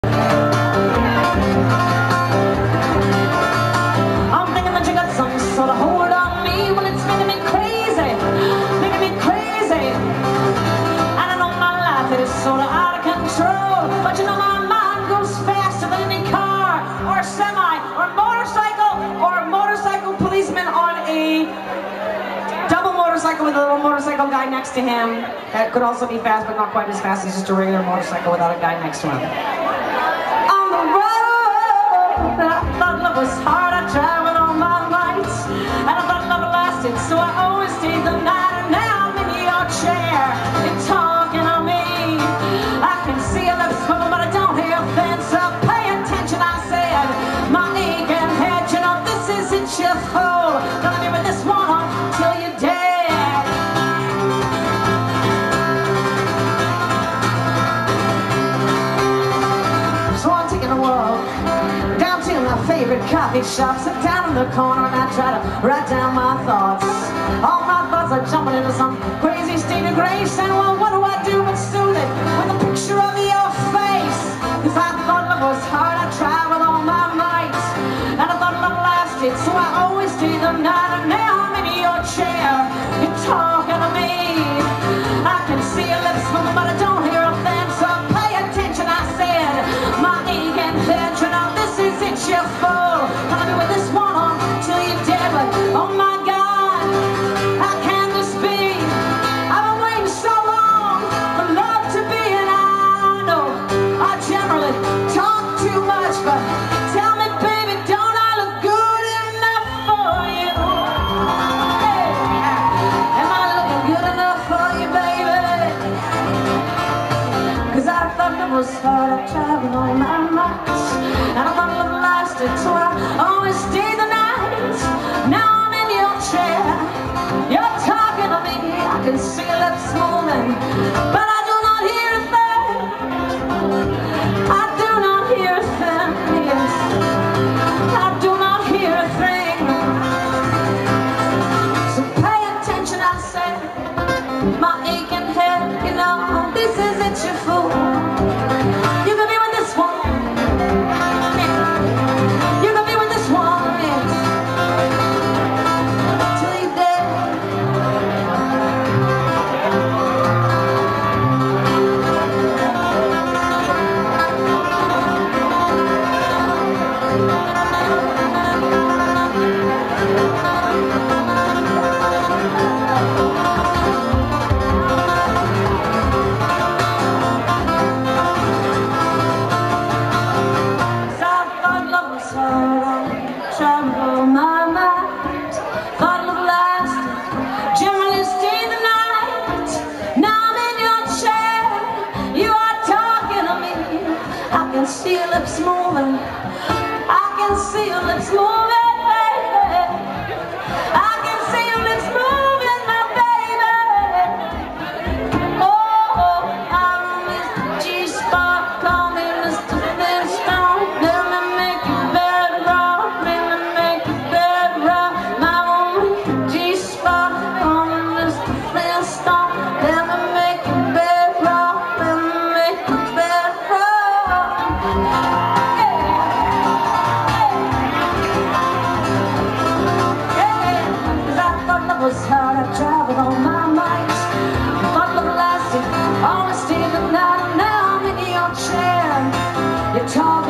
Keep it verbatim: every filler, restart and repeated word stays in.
I'm thinking that you got some sort of hold on me. Well, it's making me crazy, making me crazy. And I know my life is sort of out of control, but you know my mind goes faster than any car or semi or motorcycle or motorcycle policeman on a double motorcycle with a little motorcycle guy next to him. That could also be fast, but not quite as fast as just a regular motorcycle without a guy next to him. On the road, I thought love was hard. I traveled all my nights, and I thought love lasted, so I always stayed the night. And now I'm in your chair, you're talking to me. I can see your lips moving, but I don't hear a thing. So pay attention, I said. My aching head, you know this isn't your fault. Gonna be with this one on till you're dead. Favorite coffee shop, sit down in the corner and I try to write down my thoughts. All my thoughts are jumping into some crazy state of grace, and well, what do I do but soothe it with a picture of your face? Cause I thought love was hard, I traveled all my nights, and I thought love lasted, so I always stayed the night. And now I'm in your chair, you're talking to me. I can see your lips moving, but I don't hear a thing. So pay attention, I said. My aching head, you know this isn't your fault. Gonna be with this one on till you're dead. But oh my God, how can this be? I've been waiting so long for love to be, and I know I generally talk too much, but tell me, baby, don't I look good enough for you? Hey, am I looking good enough for you, baby? Cause I thought it was hard, I traveled all my nights, and I thought love lasted, so I always stayed the night. Now I'm in your chair, you're talking to me. I can see your lips moving, but I do not hear a thing. I do not hear a thing, yes. I do not hear a thing. So pay attention, I say. My aching head, you know, this isn't your fault. You can be with this one. You can be with this one, yes. Till you're dead. I can see your lips moving. I can see your lips moving. I can see your lips moving, my baby. Oh, I'm Mister G-Spot. Call me Mister Flintstone. Let me make you bedrock. Let me make you bedrock. My own G-Spot. Call me Mister Flintstone. Let me make you bedrock. Let me make you bedrock. Was hard, I traveled all my nights. Thought love lasted, always stayed the night. Now I'm in your chair, you're talking.